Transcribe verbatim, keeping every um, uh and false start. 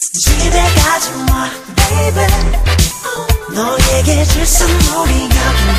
집에 가지 마, baby. 너에게 줄 선물이 여기